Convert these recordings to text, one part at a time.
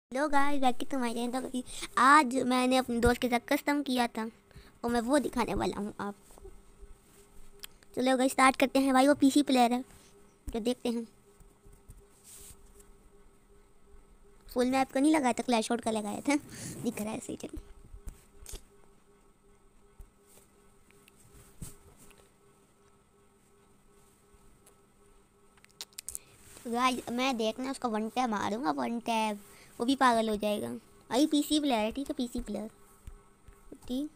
Hello guys, back to my channel. तो आज मैंने अपने दोस्त के साथ कस्टम किया था और मैं वो दिखाने वाला हूँ आपको। चलो गाइस स्टार्ट करते हैं। भाई वो पीसी प्लेयर है तो देखते हैं। फुल मैप का नहीं लगाया था, क्लैश आउट का लगाया था। दिख रहा है सही। चलो तो गाइस मैं देखना उसका वन टैप मारूंगा, वन टैप वो भी पागल हो जाएगा। भाई पीसी प्लेयर है, ठीक है, पीसी प्लेयर ठीक।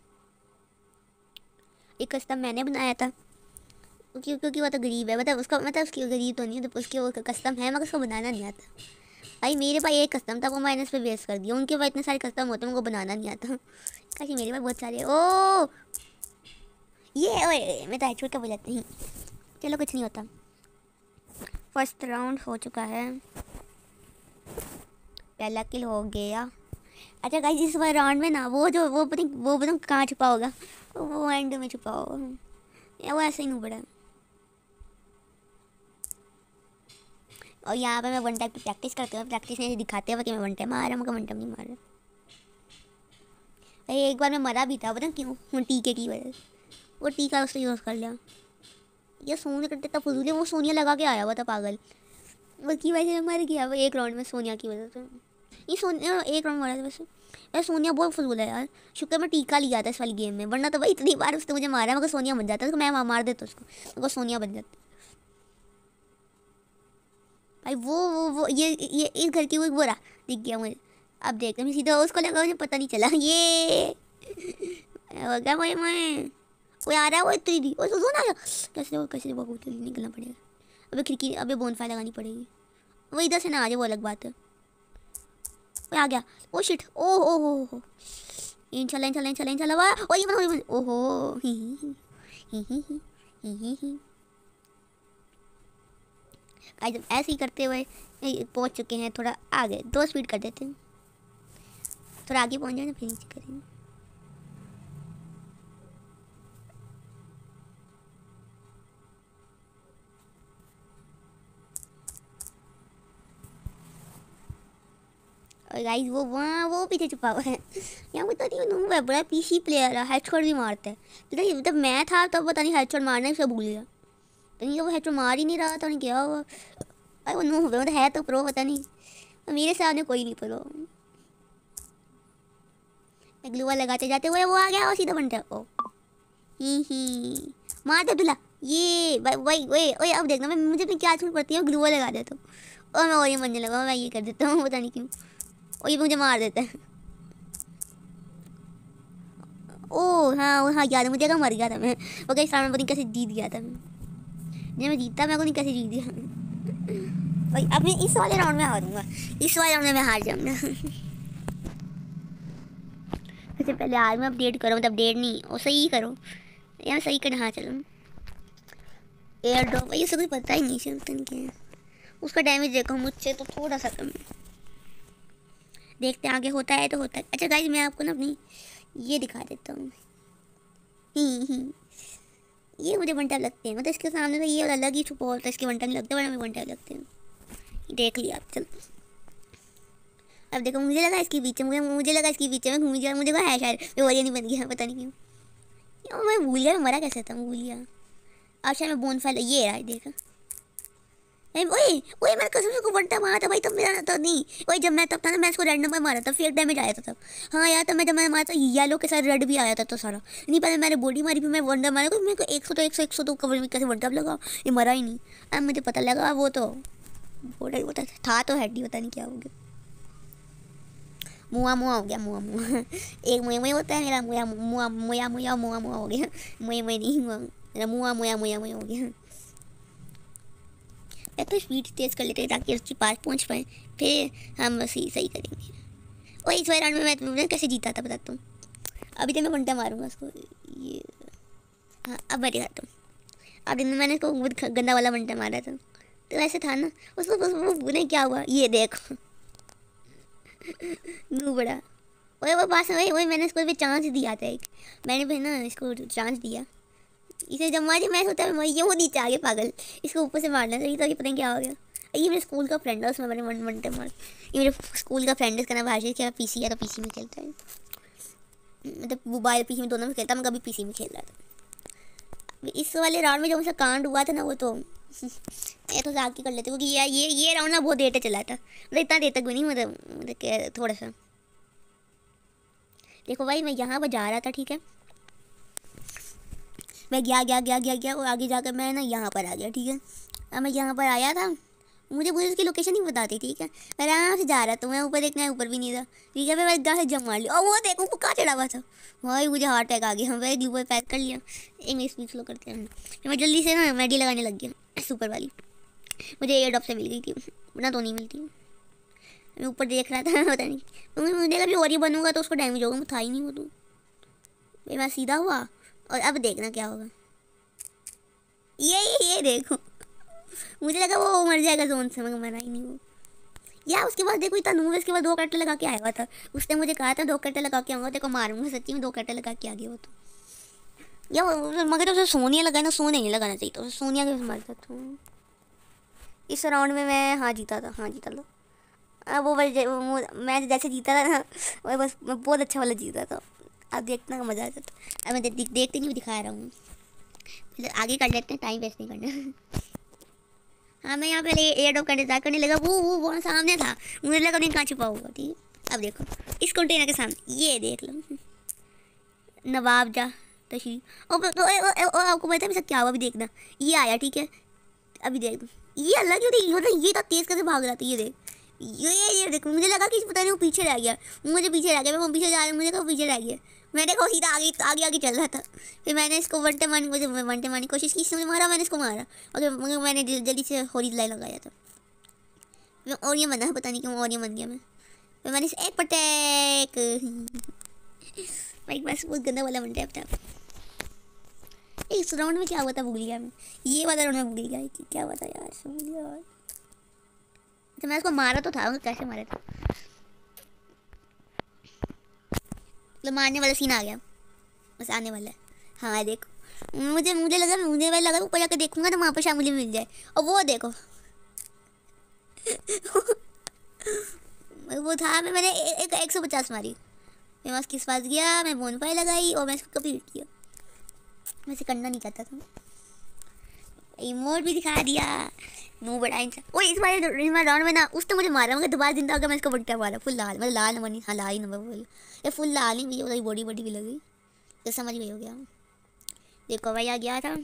एक कस्टम मैंने बनाया था क्योंकि वो तो गरीब है। मतलब उसकी गरीब तो नहीं है, तो उसकी वो कस्टम है मगर उसको बनाना नहीं आता। भाई मेरे पास एक कस्टम था, वो मैंने इस पर वेस्ट कर दिया। उनके पास इतने सारे कस्टम होते हैं, उनको बनाना नहीं आता। काशी मेरे पास बहुत सारे। ओ ये ओए मैं तो हेडशॉट का बजाता हूँ। चलो कुछ नहीं होता। फर्स्ट राउंड हो चुका है, पहला किल हो गया। अच्छा गाइस इस बार राउंड में ना वो पता कहाँ छुपा होगा, वो एंड में छुपा होगा या वो ऐसे ही नहीं पड़ा। और यहाँ पे मैं वन टाइम की प्रैक्टिस करते हुए, प्रैक्टिस नहीं दिखाते हुए कि मैं वन टाइम मारा, मगर वन टाइम नहीं मारा। भाई एक बार मैं मरा भी था, पता क्यों? टीके की वजह से। वो टीका उससे यूज़ कर लिया। ये सोने करते तब फजूल है, वो सोनिया लगा के आया हुआ था पागल, उसकी वजह से मैं मर गया वो एक राउंड में सोनिया की वजह से। ये सोनिया एक राउंड मरा था वैसे। यार सोनिया बहुत फजूल है यार। शुक्र मैं टीका लिया था इस वाली गेम में, वरना तो भाई इतनी बार उसने मुझे मारा मगर सोनिया बन जाता, तो मैं मार देता उसको, मगर सोनिया बन जाती। भाई वो ये इस घर की वो रहा, दिख गया मुझे। अब देखते मैं सीधा उसको लगा, मुझे पता नहीं चला। ये हो गया भाई। मैं कोई आ रहा है, वो इतनी दी वो सुन आ गया। कैसे वो निकलना पड़ेगा। अबे खिड़की, अबे बोनफायर लगानी पड़ेगी। वो इधर से ना आ जाए वो अलग बात है। वो आ गया। ओ शिट, ओ हो इंशाल्लाह वाह। ओ ये बन ओहो ही जब ऐसे ही करते हुए पहुंच चुके हैं, थोड़ा आगे 2 स्पीड कर देते हैं, थोड़ा आगे पहुंच जाए ना फिर नीचे करेंगे। और गाइस वो वहाँ वो पीछे छुपा हुआ है। यहाँ पता नहीं नूब है, बड़ा पीसी प्लेयर है, हेडशॉट भी मारता है। तो जब मैं था तब पता नहीं हेडशॉट मारना ही सब भूल गया। तो नहीं वो हेडशॉट मार ही नहीं रहा था, नहीं क्या हुआ। भाई वो नूब है तो प्रो पता नहीं, मेरे सामने कोई नहीं प्रो। ग्लूवा लगाते जाते हुए वो आ गया और सीधा बनता ओ ही मार दे दूल्हा। ये भाई वही ओए अब देखना मुझे अपनी क्या छूट पड़ती है, ग्लूवा लगा देता हूँ और मैं और ये बनने लगा। मैं ये कर देता हूँ पता नहीं क्यों, और ये मुझे मार देता है। ओ हाँ याद है मुझे, का मर गया था मैं। वो कहीं सामने पता नहीं कैसे जीत गया था मैं जीता, मैं को नहीं कैसे जीत गया भाई। अब मैं इस वाले राउंड में हारूंगा, इस वाले राउंड में मैं हार जाऊंगा। सबसे पहले आर्मी अपडेट करो, मतलब अपडेट नहीं और सही करो यार, सही करना। हाँ चलो एयर ड्रॉप ये सब कुछ पता ही नहीं चलता क्या है। उसका डैमेज देखो मुझसे तो थोड़ा सा कम है, देखते हैं आगे होता है तो होता है। अच्छा गाइस मैं आपको ना अपनी ये दिखा देता हूँ। ये मुझे वन टाइम लगते हैं, मतलब इसके सामने तो ये अलग ही छुपा होता है, इसके वन टाइम लगते हैं, वन टाइम लगते हैं। देख लिया आप। चल अब देखो मुझे लगा इसके पीछे, मुझे लगा इसके पीछे में घूम गया, मुझे कहा है शायद मैं वरिया नहीं बन गया, पता नहीं क्यों। मैं भूल गया मैं मरा कैसे था, मैं भूल गया। अब शायद मैं बोन फाइल ये रहा है, देखा। ओए ओए मैंने कसम से को वन टाइम मारा था भाई, तब मेरा तो नहीं। ओए जब मैं तब था ना, मैं इसको रैंडम में मारा था, फेक डैमेज आया था तब। हाँ यार तब मैं जब मैं मारा था येलो के साथ रेड भी आया था तो सारा नहीं। पहले मैंने बॉडी मारी, फिर मैं वन टाइम मारा, मेरे को 100 तो कवर में कैसे वन टाइम लगा, ये मरा ही नहीं। अब मुझे पता लगा वो तो बॉडी होता था तो हेड ही पता नहीं क्या हो गया। मुआ मुआ हो गया, मुआ मुआ। एक मुआ मुआ होता है मेरा, मुआ मुआ मुआ मुआ मुआ मुआ हो गया। मुआ मुआ नहीं हुआ मेरा, मुआ मुआ मुआ मुआ हो गया। या तो स्पीड तेज कर लेते हैं ताकि उसके पास पहुंच पाए, फिर हम बस सही करेंगे। और इस राउंड में मैं कैसे जीता था बताता हूँ। अभी तो मैं घंटा मारूंगा उसको ये। हाँ अब मैं दिखाता हूँ। अब दिन में मैंने इसको बहुत गंदा वाला घंटा मारा था, तो वैसे था ना उसको नहीं क्या हुआ ये देखो। नू बड़ा वो पास में वही मैंने इसको भी चांस दिया था एक, मैंने भी ना इसको चांस दिया। इसे जब मारी मैं सोचा मैं ये वो नीचे आ गया पागल, इसको ऊपर से मारना चाहिए तो ये पता नहीं क्या हो गया। ये मेरे स्कूल का फ्रेंड है, उसमें मैंने वन टाइम मार। ये मेरे स्कूल का फ्रेंड है, इसका नाम आशीष है। पीसी है तो पीसी में खेलता है, मतलब मोबाइल पीसी में दोनों में खेलता है। मैं कभी पीसी में खेल रहा था। इस वाले राउंड में जो मुझसे कांड हुआ था ना, वो तो ये तो आगे कर लेते, क्योंकि ये राउंड ना बहुत देर तक चला था, मतलब इतना देर तक भी नहीं, मतलब थोड़ा सा। देखो भाई, मैं यहाँ पर जा रहा था, ठीक है, मैं गया और आगे जाकर मैं ना यहाँ पर आ गया, ठीक है। अब मैं यहाँ पर आया था, मुझे उसकी लोकेशन नहीं बताती, ठीक है। मैं आराम से जा रहा था, मैं ऊपर देखना है, ऊपर भी नहीं था, ठीक है। मैं एकदम से जम मार लिया, और वो देखो वो कहाँ चढ़ा हुआ था भाई, मुझे हार्ट अटैक आ गया। मैं ग्लू पर पैक कर लिया, एक मिनट स्पीड स्लो करते हैं। मैं जल्दी से ना मैडी लगाने लग गया सुपर वाली, मुझे एयर ड्रॉप से मिल गई थी, वरना तो नहीं मिलती। मैं ऊपर देख रहा था, पता नहीं मुझे कभी और ही बनूंगा तो उसको डैमेज होगा, मैं था ही नहीं वो तो भाई। मैं सीधा हुआ और अब देखना क्या होगा। ये देखो, मुझे लगा वो मर जाएगा जोन से, मगर मरा ही नहीं वो। या उसके बाद देखो इतना नूब, इसके बाद 2 कट्टे लगा के आया हुआ था। उसने मुझे कहा था 2 कट्टे लगा के आऊँगा, देखो मारूंगा, सच्ची में 2 कट्टे लगा के आ गया वो तो। या मगर उसे सोनिया लगाना, सोने नहीं लगाना चाहिए, तो सोनिया के मर सकता हूँ। इस राउंड में मैं हाँ जीता था। वो मैं जैसे जीता था ना, वो बस मैं बहुत अच्छा वाला जीता था। अब देखना का मज़ा आ जाता। अब मैं देखते नहीं दिखा रहा हूँ, आगे कर लेते हैं, टाइम वेस्ट नहीं करना। हाँ, मैं यहाँ पहले एयर ड्रॉप करने लगा, वो वहाँ सामने था, मुझे लगा नहीं कहाँ छुपा होगा, ठीक है। अब देखो इस कंटेनर के सामने, ये देख लो, नवाब जा तशरीफ। और आपको पता है मेरे साथ क्या हुआ, अभी देखना, ये आया, ठीक है। अभी देख, ये अलग क्यों ये था तेज़ कैसे भाग रहा था, ये देख, ये देखो, मुझे लगा कि पता नहीं वो पीछे रह गया, मुझे पीछे रह गया, मैं पीछे जा रहा, मुझे कहा पीछे रह गया। मैं देखो सीधा आगे चल रहा था, फिर मैंने इसको वन टाइम मारने की कोशिश की, इसने मारा, मैंने इसको मारा, और मैंने जल्दी से होरी लाई लगाया था। मैं और ये बना, पता नहीं क्यों और ये बन गया मैं। फिर मैंने इसे एक पटैक भाई, बस बहुत गंदा वाला बन गया। इस राउंड में क्या हुआ था भूल गया मैं, ये वाला राउंड में भूल गया कि क्या हुआ था यार, भूल गया। तो मैं उसको मारा तो था, कैसे मारा था, तो मारने वाला सीन आ गया, बस आने वाला है। हाँ देखो, मुझे लगा ऊपर जाकर देखूंगा तो वहाँ पर शायद मुझे मिल जाए, और वो देखो वो था, मैंने 150 मारी, मैं बस किस पास गया, मैं बोनफायर लगाई और मैं इसको कंप्लीट किया। वैसे करना नहीं चाहता था, इमोट भी दिखा दिया, मुँह बड़ा इंसान। ओ इस बार राउंड में ना उसने मुझे मारा, मगर दोबारा जिंदा होगा, मैं इसको बट्टा मारा फुल लाल, मतलब लाल नंबर नहीं, हाँ लाल ही नंबर बोल, ये फुल लाल ही भैया, बॉडी भी लगी, तो समझ गई हो गया। देखो भाई आ गया था,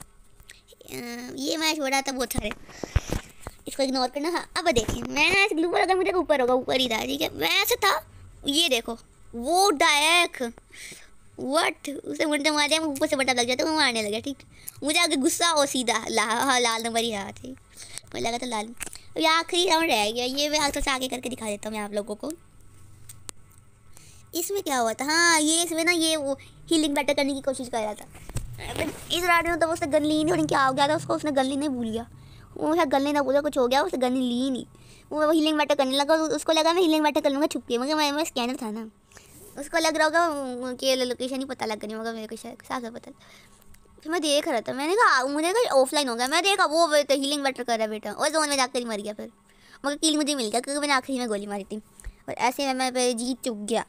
ये मैच हो रहा था बहुत सारे, इसको इग्नोर करना। हाँ अब देखिए, मैं ग्लू पर अगर मुझे ऊपर होगा, ऊपर ही था, ठीक है, मैं ऐसे था, ये देखो वो डायक वट उसे मुंडे मारे, ऊपर से बटा लग जाता, वो मारने लगा, ठीक। मुझे आगे गुस्सा और सीधा लाल नंबर ही आया थे, मुझे लगा था लाल। ये आखिरी राउंड रह गया, ये मैं आगे से आगे करके दिखा देता हूँ मैं आप लोगों को। इसमें क्या हुआ था, हाँ ये इसमें ना ये वो हीलिंग बेटर करने की कोशिश कर रहा था। इस राउंड में तो उसने गन ली नहीं, और क्या हो गया था उसको, उसने गन ली नहीं भूल गया, वो शायद गन लेना भूला, कुछ हो गया, उसने गन ली नहीं, वो हीलिंग बेटर करने लगा, उसको लगा मैं हीलिंग बेटर कर लूँगा छुप के, मगर मैं स्कैनर था ना, उसको लग रहा होगा कि लोकेशन ही पता लग रही होगा मेरे को, शायद साफ पता। फिर मैं देख रहा था, मैंने कहा मुझे कहा ऑफलाइन हो गया, मैं देखा वो तो हीलिंग बेटर कर रहा है बेटा, और जोन में जाकर ही मर गया फिर, मगर किल मुझे मिल गया क्योंकि मैंने आखिरी में गोली मारी थी, और ऐसे में मैं जीत चुक गया।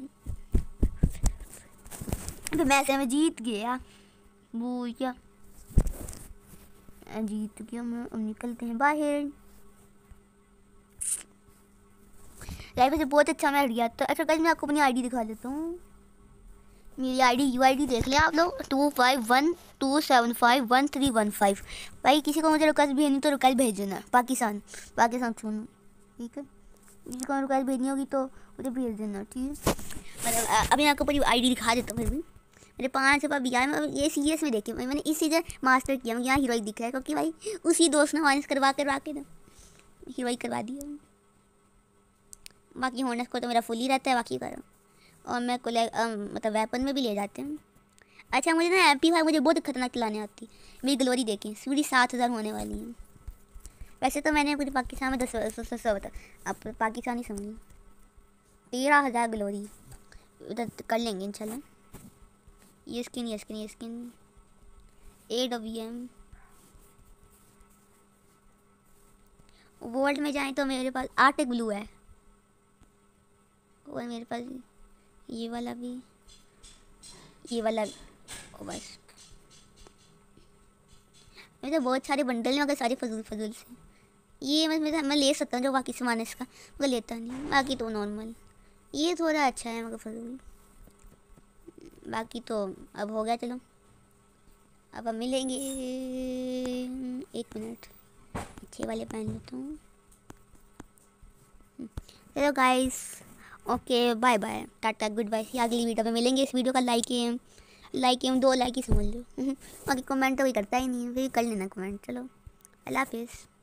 फिर मैं ऐसे में जीत गया, वो क्या जीत गया मैं। अब निकलते हैं बाहर, लाइफ से बहुत अच्छा मैं गया था। अच्छा गाइस, मैं आपको अपनी आईडी दिखा देता हूँ, मेरी यूआईडी देख लें आप लोग, 2512751315। भाई किसी को मुझे रिक्वेस्ट भेजनी तो रिक्वेस्ट भेज देना, पाकिस्तान सुनो, ठीक है, किसी को रिक्वेस्ट भेजनी होगी तो मुझे भेज देना, ठीक है। मतलब अभी मैं आपको पूरी आईडी दिखा देता हूँ, फिर भी मेरे 5 रुपये भी आए, मैं ये सीरियस में देखी, मैंने इस सीजन मास्टर किया, यहाँ हीरोइक दिख रहा है, क्योंकि भाई उसी दोस्त ने माइनस करवा के ना हीरोइक करवा दिया। बाकी होनस को तो मेरा फुल ही रहता है, बाकी करो, और मैं को मतलब वेपन में भी ले जाते हैं। अच्छा मुझे ना MP5 मुझे बहुत खतरनाक चलाने आती, मेरी ग्लोरी देखें सीढ़ी 7000 होने वाली है। वैसे तो मैंने कुछ पाकिस्तान में 10 होता, अब पाकिस्तानी समझिए 13,000 ग्लोरी उधर कर लेंगे इंशाल्लाह। ये स्किन AWM, वर्ल्ड में जाएं तो मेरे पास आर्टिक ब्लू है, और मेरे पास ये वाला भी, ये वाला भी। ओ बस मेरे तो बहुत सारे बंडल हैं मगर सारे फजूल फजूल से। ये मैं ले सकता हूँ जो बाकी सामान है इसका, मगर लेता नहीं, बाकी तो नॉर्मल। ये थोड़ा अच्छा है मगर फजूल, बाकी तो अब हो गया। चलो अब हम मिलेंगे, 1 मिनट अच्छे वाले पहन लेता हूँ। चलो guys, okay bye bye, tata goodbye, अगली वीडियो में मिलेंगे। इस वीडियो का लाइक 2 लाइक ही समझ लो। बाकी कमेंट तो कोई करता ही नहीं है, फिर कर लेना कमेंट। चलो अल्लाह हाफिज़।